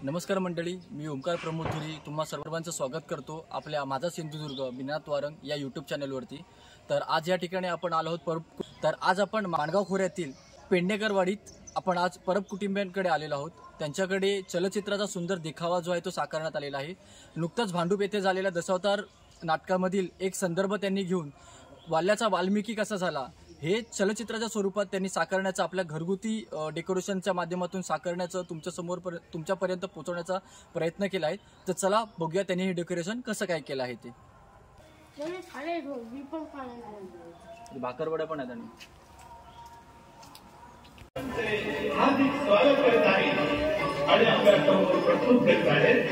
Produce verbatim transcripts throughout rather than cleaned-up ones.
नमस्कार मंडळी, मी ओमकार प्रमोद धुरी तुम्हा सर्वांचं स्वागत करतो आपल्या माझा सिंधुदुर्ग बिनात वारंग या यूट्यूब चॅनलवरती। तर आज या ठिकाणी आपण आलो आहोत परब तर आज आपण माणगाव खोऱ्यातील पेडणेकरवाडीत आपण आज परब कुटुंबियांकडे आलेलो आहोत। त्यांच्याकडे चलचित्राचा सुंदर देखावा जो आहे तो साकारण्यात आलेला आहे। नुकताच भांडूप येथे झालेल्या दशावतार नाटकामधील एक संदर्भ त्यांनी घेऊन वाल्याचा वाल्मिकी कसा झाला हे चलचित्राच्या स्वरूपात त्यांनी साकारण्याचा आपल्या घरगुती डेकोरेशनच्या माध्यमातून साकारण्याचं तुमच्या समोर तुमच्यापर्यंत पोहोचवण्याचा प्रयत्न केला आहे। तर चला बघूया त्यांनी हे डेकोरेशन कसं काय केलं आहे ते। भाकरवड्या पण आहेत हार्दिक स्वागत करत आहे आणि आपल्या समोर प्रस्तुत करत आहेत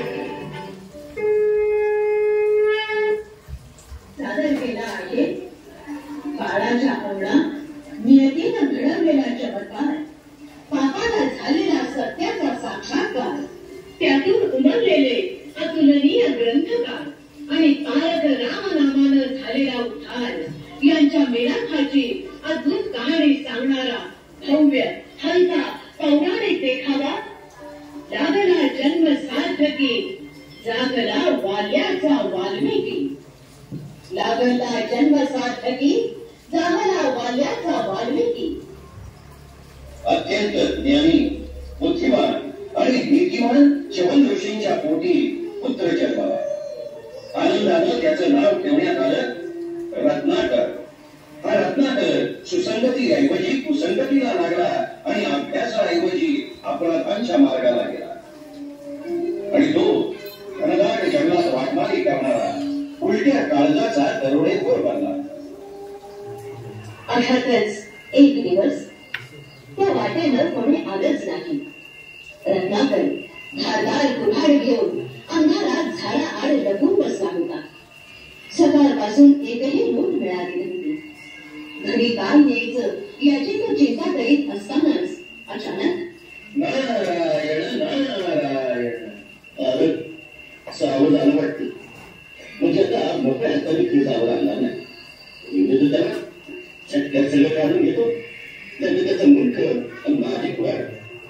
सादर केला आहे काळाच्या आवडा नियतीनं घडवलेला चमत्कार, पापाला झालेला सत्याचा साक्षात्कार, त्यातून उमललेले अतुलनीय ग्रंथकार आणि तारक रामनामानं झालेला उद्धार यांच्या मेळाव्याची अद्भुत कहाणी सांगणारा भव्य हलका पौराणिक देखावा लागला जन्म सार्थकी, जागला वाल्याचा वाल्मिकी। लागला जन्म सार्थकी, जागला वाल्याचा वाल्मिकी। अत्यंत ज्ञानी, बुद्धिमान आणि नीतिमान चवन ऋषींच्या पोटी पुत्र जन्माला। आनंदानं त्याचं नाव ठेवण्यात आलं रत्नाकर। हा रत्नाकर सुसंगती ऐवजी कुसंगतीला लागला आणि अभ्यासाऐवजी अपराधांच्या मार्गाला गेला आणि तो घनदाट जंगलात वाटमारी करणारा उलट्या काळजाचा दरोडेखोर बनला। अर्थातच एक दिवस त्या वाटेनं कोणी आलंच नाही। रत्नाकर धारदार कुऱ्हाड घेऊन अंधारात झाडाआड लपून बसला होता। सकाळपासून एकही लूट मिळाली नव्हती। घरी काय यायचं याची तो चिंता करीत असतानाच अचानक नारायण नारायण अरे सावध आलं वाटते। म्हणजे आता मोठ्या तरी जावं लागणार नाही। त्याला चटक्यात सगळं काढून घेतो, त्याचं त्याचं मुंडक आणि माझी कुऱ्हाड।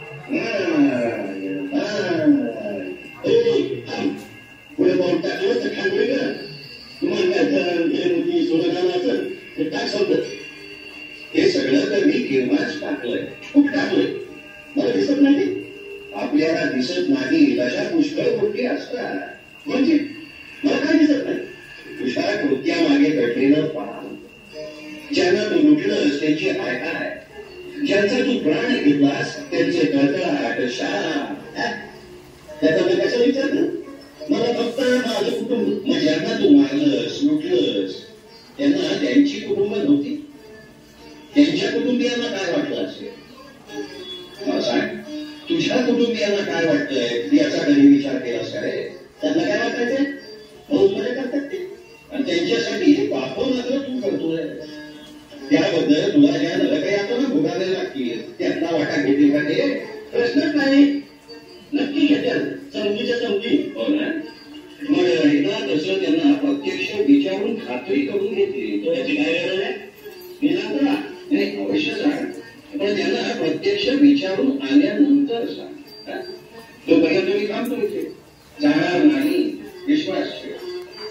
पुढे पाऊल टाकलं तर खांदवे का तुम्हाला सोडा असेल तर टाक समजत। हे सगळं तर मी गिरमाच टाकलंय, खूप टाकलंय, मला दिसत नाही। आपल्याला दिसत नाही अशा पुष्कळ गोष्टी असतात, म्हणजे मला काय दिसत नाही। पुष्कळ कृत्यामागे घडलेलं पाहून ज्यांना तू लुटलंस त्यांची हाय हाय, ज्यांचा तू प्राण घेतलास त्यांचे कळकळाट शाळा, त्याचा तर कसं विचारलं। मला फक्त माझं कुटुंब, मग ज्यांना तू मारलंस लुटलंस त्यांना त्यांची कुटुंब नव्हती, त्यांच्या कुटुंबियांना काय वाटलं असेल मला सांग। तुझ्या कुटुंबियांना काय वाटतंय याचा कधी विचार केलास का रे? त्यांना काय वाटायचंय? फौजमध्ये करतात ते, आणि त्यांच्यासाठी पाप मात्र तू करतोय। त्याबद्दल तुला ज्या नरकयातना भोगावे लागतील त्यांना वाटा घेतील का ते? प्रश्नच नाही, नक्की घेतात, समजीच्या समजी। हो ना, मग एकदा तसं त्यांना प्रत्यक्ष विचारून खात्री करून घेतील त्याची काय गरज आहे? मी सांगतो ना, नाही अवश्य सांग, पण त्यांना प्रत्यक्ष विचारून आल्यानंतर सांग। तोपर्यंत मी काम करू जाणार नाही, विश्वास ठेव।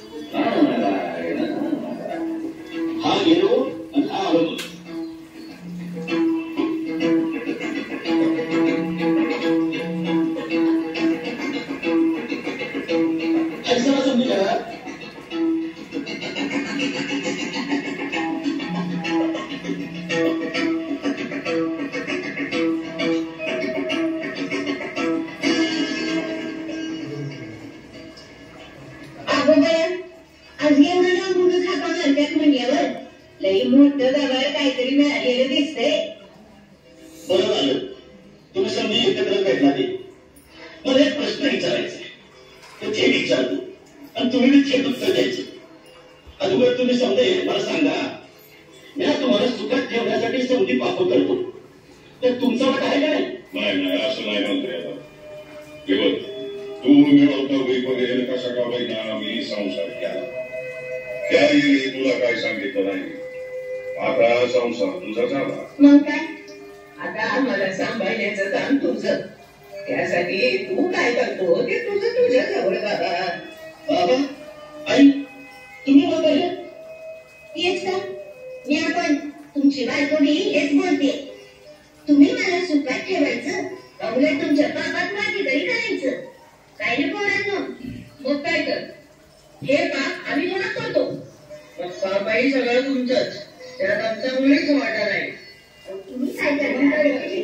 हा गेलो आणि हा आलो। समजून घ्या आज एवढं मोठं खापा घालत्यात म्हणल्यावर लई मोठं गावाला काहीतरी मिळालेलं दिसतंय। बरं झालं तुम्ही समजी एकत्र भेटला ते। मला एक प्रश्न विचारायचा तो थेट विचारतो आणि तुम्ही मी थेट उत्तर द्यायचं। अगोदर तुम्ही समजे मला सांगा, मी तुम्हाला सुखात ठेवण्यासाठी समजी पाप करतो, तर तुमचा वाट आहे का? नाही नाही असं नाही म्हणता केवळ तू मिळवता वगैरे कसा का होईना मी संसार केला, त्यावेळी तुला काय सांगितलं नाही। आता संसार तुझा झाला, मग काय आता मला सांभाळण्याचं काम तुझं। त्यासाठी तू काय करतो ते तुझं तुझ्या जवळ बाबा. बाबा आई तुम्ही बोलताय येस का मी आपण तुमची बायकोनी हेच बोलते. तुम्ही मला सुपात ठेवायचं उलट तुमच्या पापात माती तरी करायचं काय रे पोरांनो. मग काय कर हे काम आम्ही कोणाच करतो. मग पापाही सगळं तुमचंच त्यात आमचा मुळीच वाटा नाही. तुम्ही काय करणार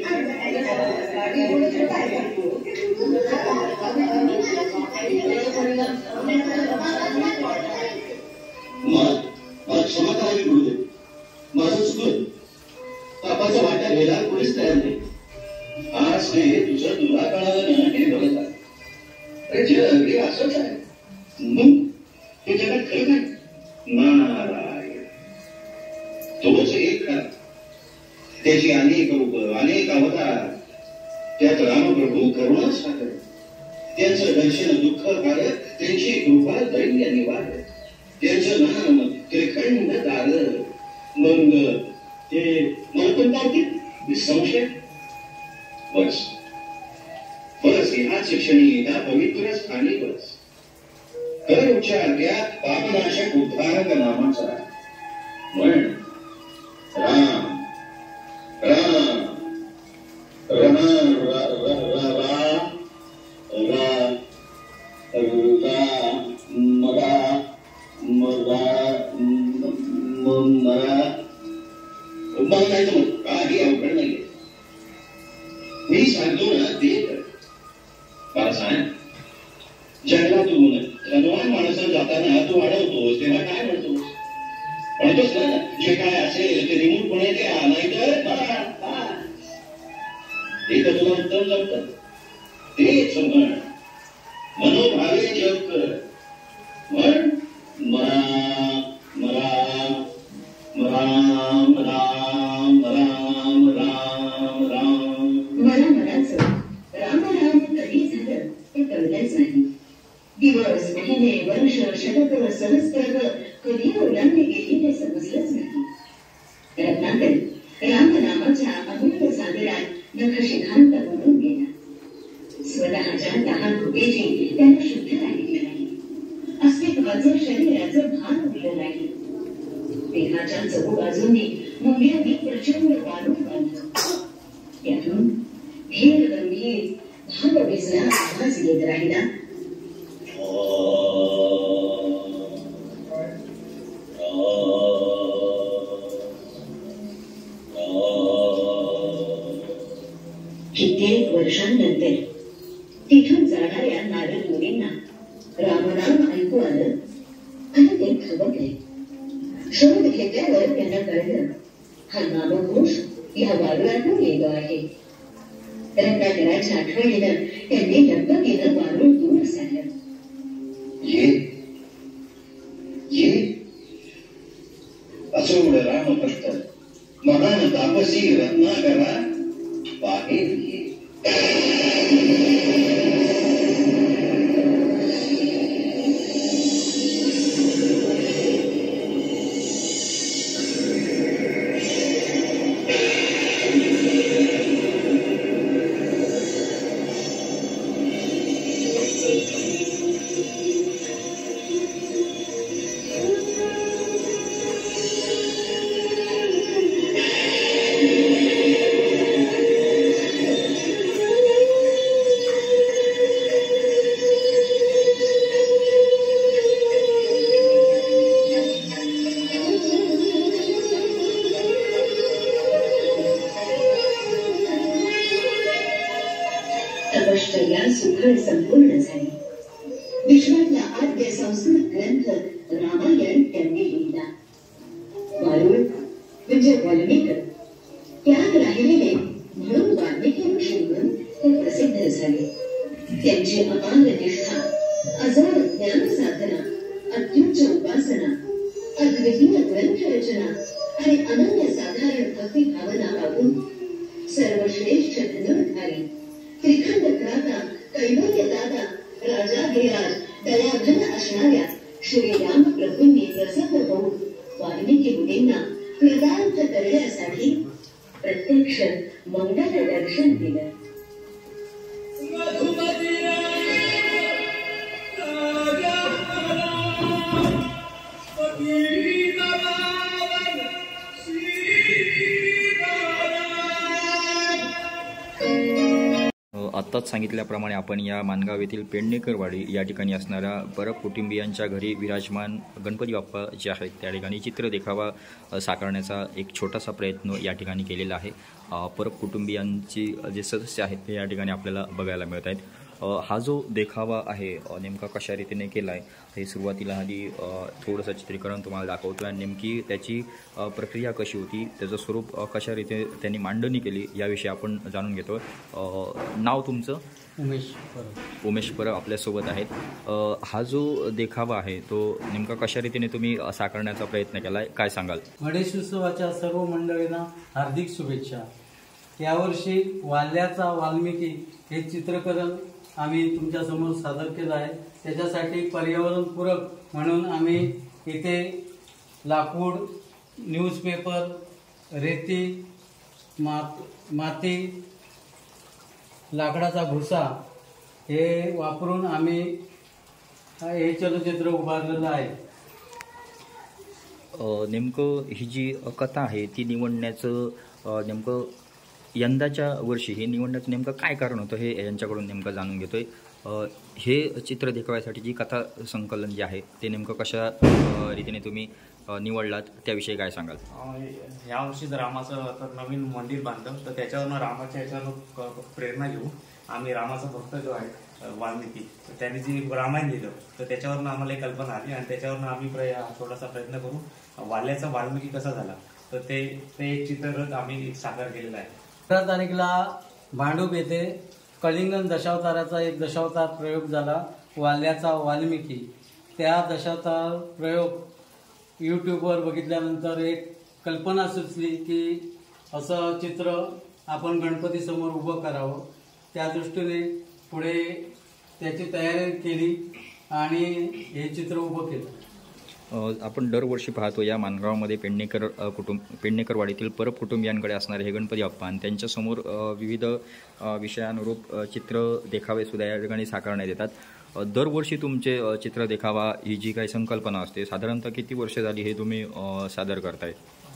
मग मला क्षमा करावी गुरुदेव. माझं चुकलं. पापाचा वाटा घ्यायला कोणीच तयार नाही. आज नाही तुझं तुला कळालं ना हे बघत आहे. अरे जग हे असंच आहे. मग हे जगात खरं काय नारायण तोच एक खरा. त्याची अनेक रूप अनेक अवतार त्यात रामप्रभू करुणा सागर. त्यांचं दर्शन दुःख काढत त्यांची कृपा दैन्य निवार. त्यांचं नाम त्रिखंड दार. मग ते मला पण पावतील निसंशय. बस बस ह्याच क्षणी त्या पवित्र स्थानी बस. कर उच्चार त्या पापनाशक उद्धारक नामाचा. म्हण राम राम रण रा रा रा रा रा मरा मरा मरा मला नाही जमत. काही अवघड नाहीये. मी सांगतो ना ते कर. मला सांग जंगलातून धनवान माणसं जाताना तू अडवतोस तेव्हा काय म्हणतोस. म्हणतोस ना जे काय असेल ते निमूटपणे द्या नाहीतर ते तर तुला उत्तम जमतं. तेच म्हण मनोभावे जप कर. म्हण मरा मरा राम राम राम राम राम. मला मनाचं राम राम कधी झालं ते कळलंच नाही. दिवस महिने वर्ष शतक सहस्त्र कधी ओलांडले गेली ते समजलंच नाही. रत्नाकर रामनामाच्या अमूल्य सागरात नखशिखांत बनून गेला. स्वतःच्या तहान भुकेची त्याला शुद्धता दिली नाही. अस्तित्वाचं शरीराचं भान उरलं नाही. देहाच्या चहू बाजूंनी मुंग्यांनी प्रचंड वाढून बांधलं. त्यातून धीर गंभीर भावविसरा आवाज येत राहिला. कित्येक वर्षांनंतर तिथून जाणाऱ्या नारद मुनींना रामनाम ऐकू आलं आणि ते थबकले. शोध घेतल्यावर त्यांना कळलं हा नामघोष या वारुळातून येतो आहे. रत्नाकराच्या आठवणीनं त्यांनी दंपतीनं वारुळ दूर सारलं. ये ये असोड रामभक्त महान तापसी रत्नाकरा बाहेर ये. तपश्चर्या सुखद संपूर्ण झाली. विश्वातला आद्य संस्कृत ग्रंथ रामायण त्यांनी लिहिला. वारुळ म्हणजे वाल्मिक त्यात राहिलेले म्हणून वाल्मिकी ऋषी म्हणून ते प्रसिद्ध झाले. त्यांची अपार निष्ठा अजोड ज्ञान साधना अत्युच्च उपासना अद्वितीय ग्रंथ रचना आणि अनन्य साधारण भक्ती भावना पाहून सर्वश्रेष्ठ धनुर्धारी त्रिखंड त्राता कैवल्य दाता राजाधिराज दयाघन असणाऱ्या श्रीराम प्रभूंनी प्रसन्न होऊन वाल्मिकी मुनींना कृतार्थ करण्यासाठी प्रत्यक्ष मंगल दर्शन दिलं. आत्ताच सांगितल्याप्रमाणे आपण या माणगाव येथील पेडणेकरवाडी या ठिकाणी असणाऱ्या परब कुटुंबियांच्या घरी विराजमान गणपती बाप्पा जे आहेत त्या ठिकाणी चित्र देखावा साकारण्याचा एक छोटासा प्रयत्न या ठिकाणी केलेला आहे. परब कुटुंबियांची जे सदस्य आहेत ते या ठिकाणी आपल्याला बघायला मिळत आहेत. हा जो देखावा आहे नेमका कशा रीतीने केला आहे हे सुरुवातीला आधी थोडंसं चित्रीकरण तुम्हाला दाखवतो आणि नेमकी त्याची प्रक्रिया कशी होती, त्याचं स्वरूप कशा रीतीने त्यांनी मांडणी केली याविषयी आपण जाणून घेतो. नाव तुमचं? उमेश परब. उमेश परब आपल्यासोबत आहेत. हा जो देखावा आहे तो नेमका कशा रीतीने तुम्ही साकारण्याचा प्रयत्न केला आहे, काय सांगाल? गणेश उत्सवाच्या सर्व मंडळींना हार्दिक शुभेच्छा. यावर्षी वाल्याचा वाल्मिकी हे चित्रकरण आम्ही तुमच्यासमोर सादर केलं आहे. त्याच्यासाठी पर्यावरणपूरक म्हणून आम्ही इथे लाकूड, न्यूजपेपर, रेती, मात माती, लाकडाचा भुसा हे वापरून आम्ही हे चलचित्र उभारलेलं आहे. नेमकं ही जी कथा आहे ती निवडण्याचं नेमकं यंदाच्या वर्षी हे निवडण्याचं नेमकं काय कारण होतं हे यांच्याकडून नेमकं जाणून घेतोय. हे चित्र देखाव्यासाठी जी कथा संकलन जे आहे ते नेमकं कशा रीतीने तुम्ही निवडलात त्याविषयी काय सांगाल? यावर्षी जर रामाचं तर नवीन मंदिर बांधलं तर त्याच्यावरनं रामाच्या याच्यावर प्रेरणा घेऊ आम्ही रामाचा भक्त जो आहे वाल्मिकी तर त्यांनी जी रामायण लिहिलं तर त्याच्यावरनं आम्हाला एक कल्पना आली आणि त्याच्यावरनं आम्ही प्रय थोडासा प्रयत्न करू वाल्याचा वाल्मिकी कसा झाला तर ते ते एक चित्ररथ आम्ही साकार केलेलं आहे. अठरा तारीखला भांडूप येथे कलिंगन दशावताराचा एक दशावतार प्रयोग झाला वाल्याचा वाल्मिकी. त्या दशावतार प्रयोग यूट्यूबवर बघितल्यानंतर एक कल्पना सुचली की असं चित्र आपण गणपतीसमोर उभं करावं. त्या दृष्टीने पुढे त्याची तयारी केली आणि हे चित्र उभं केलं. आपण दरवर्षी पाहतो या माणगावमध्ये पेडणेकर कुटुंब पेडणेकरवाडीतील परब कुटुंबियांकडे असणारे हे गणपती बाप्पा आणि त्यांच्यासमोर विविध विषयानुरूप चित्र देखावे सुद्धा या ठिकाणी साकारण्यात येतात. दरवर्षी तुमचे चित्र देखावा ही जी काही संकल्पना असते साधारणतः किती वर्ष झाली हे तुम्ही सादर करताय?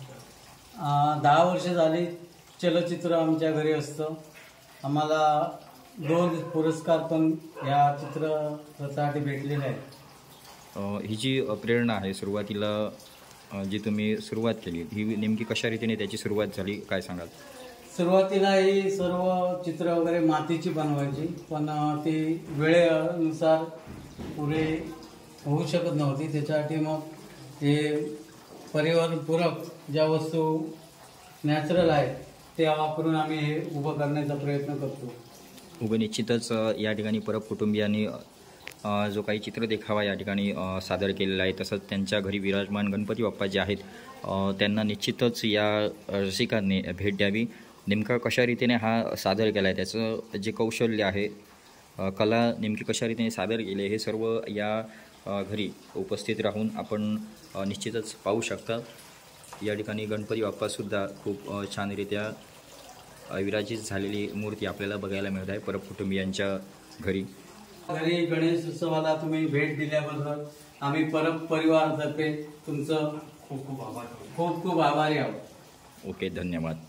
दहा वर्ष झाली चलचित्र आमच्या घरी असतं. आम्हाला दोन पुरस्कार पण या चित्रसाठी भेटलेले आहेत. ही जी प्रेरणा आहे सुरुवातीला जी तुम्ही सुरुवात केली ही नेमकी कशा रीतीने त्याची सुरुवात झाली काय सांगाल? सुरुवातीला ही सर्व चित्र वगैरे मातीची बनवायची पण ती वेळेनुसार पुरे होऊ शकत नव्हती. त्याच्यासाठी मग हे पर्यावरणपूरक ज्या वस्तू नॅचरल आहेत त्या वापरून आम्ही हे उभं करण्याचा प्रयत्न करतो. उभं निश्चितच या ठिकाणी परब कुटुंबियांनी जो काही चित्र देखावा या ठिकाणी सादर केलेला आहे तसंच त्यांच्या घरी विराजमान गणपती बाप्पा जे आहेत त्यांना निश्चितच या रसिकांनी भेट द्यावी. नेमका कशा रीतीने हा सादर केला आहे त्याचं जे कौशल्य आहे कला नेमकी कशा रीतीने सादर केली हे सर्व या घरी उपस्थित राहून आपण निश्चितच पाहू शकता. या ठिकाणी गणपती बाप्पासुद्धा खूप छानरित्या विराजित झालेली मूर्ती आपल्याला बघायला मिळत आहे परब कुटुंबियांच्या घरी. घरी गणेश उत्सवाला तुम्ही भेट दिल्याबद्दल आम्ही परब परिवारातर्फे तुमचं खूप खूप आभार खूप खूप आभारी आहोत. ओके, धन्यवाद.